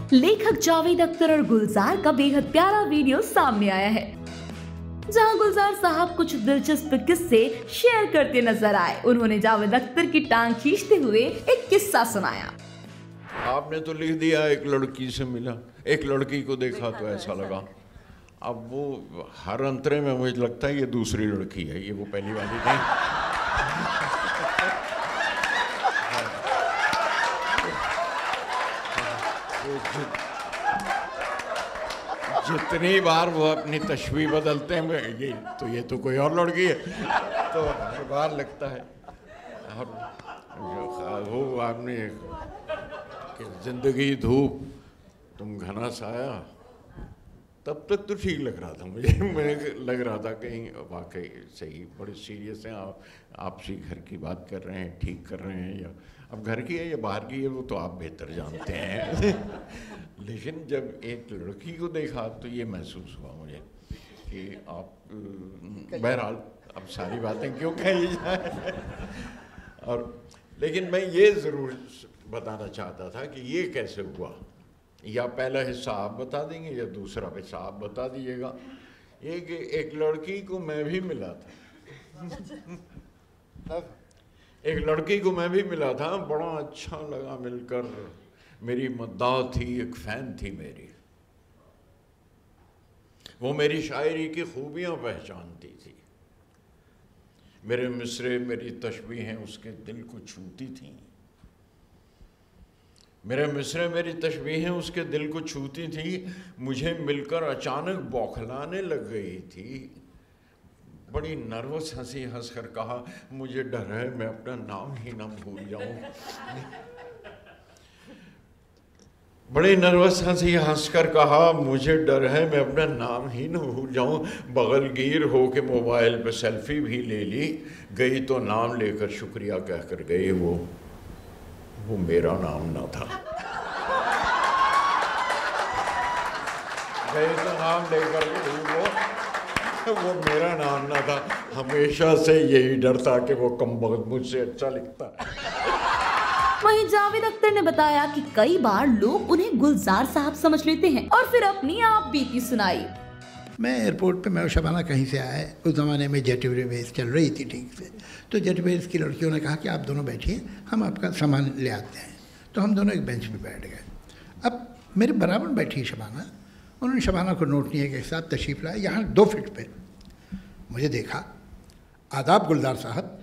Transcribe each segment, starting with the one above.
लेखक जावेद अख्तर और गुलजार का बेहद प्यारा वीडियो सामने आया है, जहां गुलजार साहब कुछ दिलचस्प किस्से शेयर करते नजर आए। उन्होंने जावेद अख्तर की टांग खींचते हुए एक किस्सा सुनाया। आपने तो लिख दिया एक लड़की से मिला, एक लड़की को देखा तो ऐसा लगा। अब वो हर अंतरे में मुझे लगता है ये दूसरी लड़की है, ये वो पहली वाली नहीं। जितनी बार वो अपनी तस्वीर बदलते हैं ये तो कोई और लड़की है, तो हर बार लगता है। और वो आपने कि जिंदगी धूप तुम घना साया, तब तक तो ठीक लग रहा था मुझे लग रहा था कहीं वाकई सही बड़े सीरियस हैं आपसी घर की बात कर रहे हैं, ठीक कर रहे हैं, या अब घर की है या बाहर की है वो तो आप बेहतर जानते हैं। लेकिन जब एक लड़की को देखा तो ये महसूस हुआ मुझे कि आप बहरहाल अब सारी बातें क्यों कही जाए। और लेकिन मैं ये ज़रूर बताना चाहता था कि ये कैसे हुआ, या पहला हिस्सा आप बता देंगे या दूसरा हिस्सा आप बता दीजिएगा। ये कि एक लड़की को मैं भी मिला था, एक लड़की को मैं भी मिला था, बड़ा अच्छा लगा मिलकर। मेरी मद्दाह थी, एक फ़ैन थी मेरी, वो मेरी शायरी की खूबियाँ पहचानती थी, मेरे मिसरे मेरी तशबीहें उसके दिल को छूती थीं, मेरे मिसरे मेरी तशबीहें उसके दिल को छूती थी। मुझे मिलकर अचानक बौखलाने लग गई थी। बड़ी नर्वस हंसी हंस कर कहा, मुझे डर है मैं अपना नाम ही ना भूल जाऊं। बड़ी नर्वस हंसी हंस कर कहा, मुझे डर है मैं अपना नाम ही ना भूल जाऊं। बगलगीर हो के मोबाइल पे सेल्फी भी ले ली, गई तो नाम लेकर शुक्रिया कहकर गई। वो मेरा नाम ना था। गई तो नाम लेकर वो मेरा नाम ना था। हमेशा से यही डर था कि वो कमबख्त मुझसे अच्छा लिखता है। वहीं जावेद अख्तर ने बताया कि कई बार लोग उन्हें गुलजार साहब समझ लेते हैं और फिर अपनी आप बीती सुनाई। मैं एयरपोर्ट पे, मैं और शबाना कहीं से आए, उस ज़माने में जेट एयरवेज चल रही थी ठीक से, तो जेट एयरवेज की लड़कियों ने कहा कि आप दोनों बैठिए, हम आपका सामान ले आते हैं। तो हम दोनों एक बेंच पे बैठ गए। अब मेरे बराबर बैठी शबाना, उन्होंने शबाना को नोट नहीं के साथ तशरीफ़ लाया यहाँ 2 फीट पे। मुझे देखा, आदाब गुलजार साहब।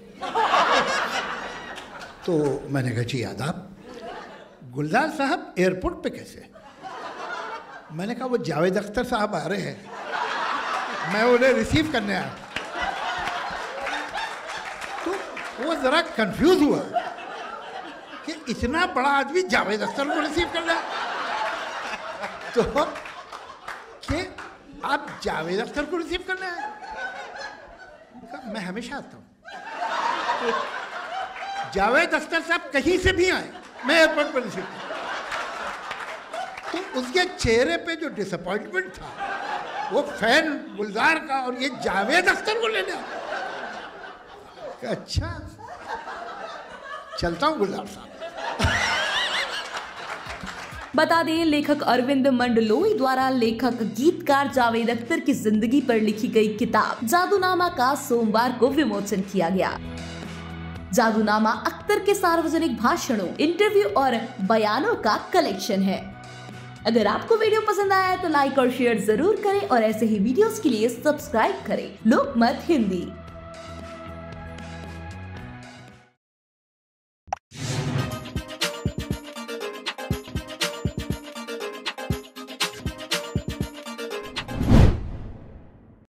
तो मैंने कहा जी आदाब। गुलजार साहब एयरपोर्ट पे कैसे? मैंने कहा वो जावेद अख्तर साहब आ रहे हैं, मैं उन्हें रिसीव करने आया। तो वो ज़रा कंफ्यूज हुआ कि इतना बड़ा आदमी जावेद अख्तर को रिसीव कर रहा है, तो कि आप जावेद अख्तर को रिसीव करने आए? मैं हमेशा आता हूँ, जावेद अख्तर साहब कहीं से भी आए, मैं एयरपोर्ट पर रिसीव। तो उसके चेहरे पे जो डिसअपॉइंटमेंट था, वो फैन गुलजार का और ये जावेद अख्तर को लेने। अच्छा चलता हूँ गुलजार साहब। बता दें, लेखक अरविंद मंडलोई द्वारा लेखक गीतकार जावेद अख्तर की जिंदगी पर लिखी गई किताब जादूनामा का सोमवार को विमोचन किया गया। जादूनामा अख्तर के सार्वजनिक भाषणों, इंटरव्यू और बयानों का कलेक्शन है। अगर आपको वीडियो पसंद आया है तो लाइक और शेयर जरूर करें और ऐसे ही वीडियोस के लिए सब्सक्राइब करें लोकमत हिंदी।